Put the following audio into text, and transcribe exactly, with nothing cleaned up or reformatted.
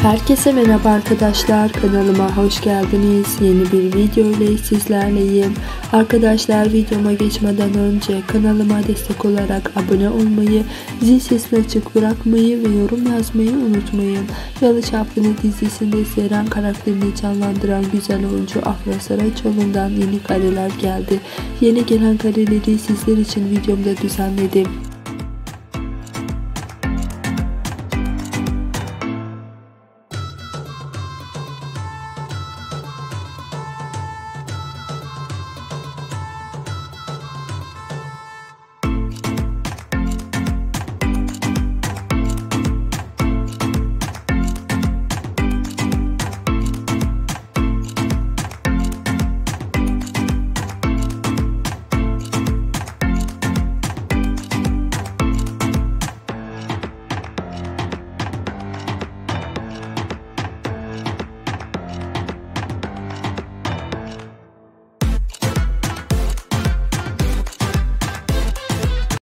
Herkese merhaba arkadaşlar, kanalıma hoş geldiniz. Yeni bir video ile sizlerleyim. Arkadaşlar, videoma geçmeden önce kanalıma destek olarak abone olmayı, zil sesini açık bırakmayı ve yorum yazmayı unutmayın. Yalı Çapkını dizisinde Seyran karakterini canlandıran güzel oyuncu Afra Saraçoğlu'ndan yeni kareler geldi. Yeni gelen kareleri sizler için videomda düzenledim.